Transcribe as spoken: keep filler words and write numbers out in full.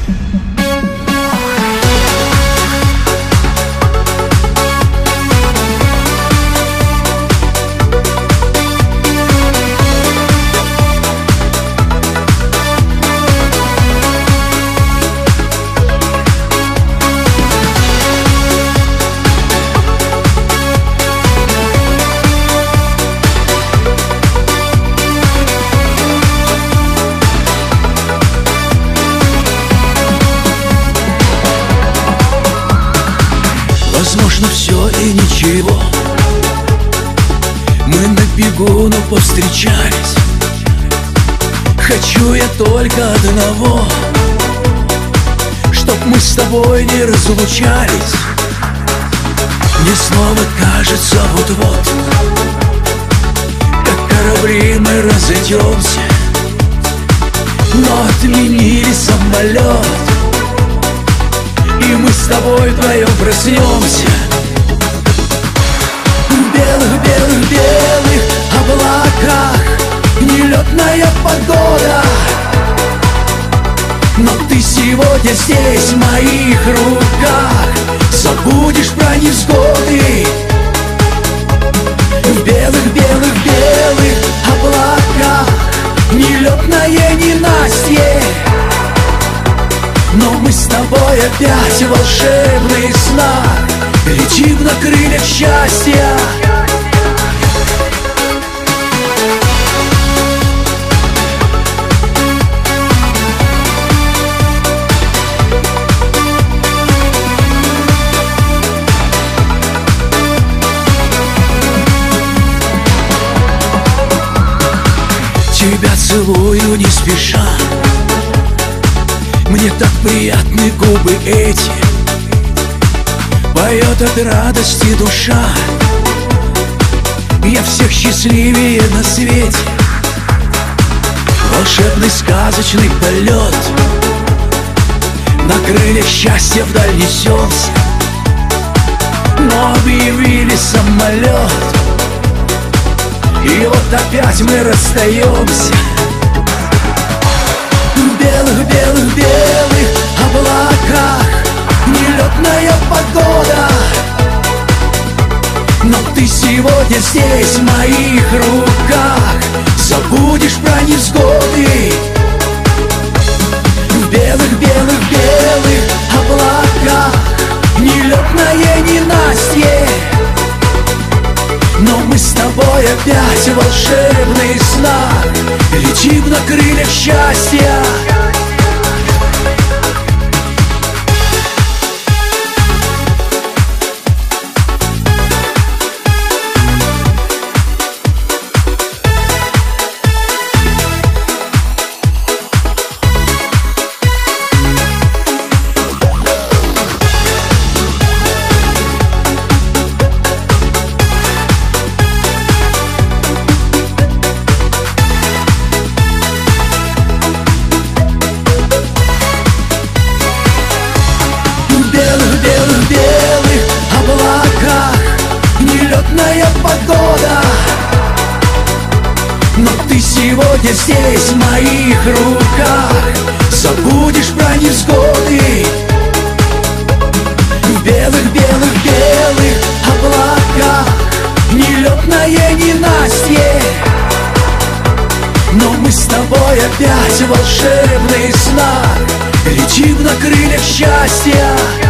Возможно, все и ничего. Мы на бегу, но повстречались. Хочу я только одного, чтоб мы с тобой не разлучались. Мне снова кажется вот-вот, как корабли мы разойдемся, но отменили самолет, и мы с тобой вдвоем проснемся. В белых-белых-белых облаках нелетная погода, но ты сегодня здесь, в моих руках. Забудешь про невзгоды. В белых-белых-белых облаках нелетное ненастье, но мы с тобой опять в волшебных снах летим на крыльях счастья. Тебя целую не спеша, мне так приятны губы эти, поет от радости душа. Я всех счастливее на свете. Волшебный сказочный полет, на крыльях счастья вдаль несемся, но объявили самолет, и вот опять мы расстаемся. В белых-белых-белых облаках нелетная погода, но ты сегодня здесь, в моих руках. Забудешь про невзгоды. В белых-белых-белых облаках нелетное ненастье, но мы с тобой опять в волшебных снах летим на крыльях счастья. Погода, но ты сегодня здесь, в моих руках. Забудешь про невзгоды. В белых-белых-белых облаках нелетное ненастье, но мы с тобой опять в волшебных снах летим на крыльях счастья.